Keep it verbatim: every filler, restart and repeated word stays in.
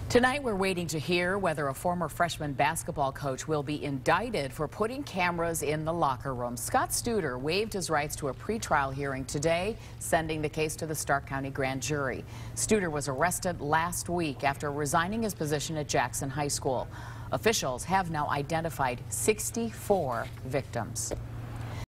Tonight, we're waiting to hear whether a former freshman basketball coach will be indicted for putting cameras in the locker room. Scott Studer waived his rights to a pretrial hearing today, sending the case to the Stark County grand jury. Studer was arrested last week after resigning his position at Jackson High School. Officials have now identified sixty-four victims.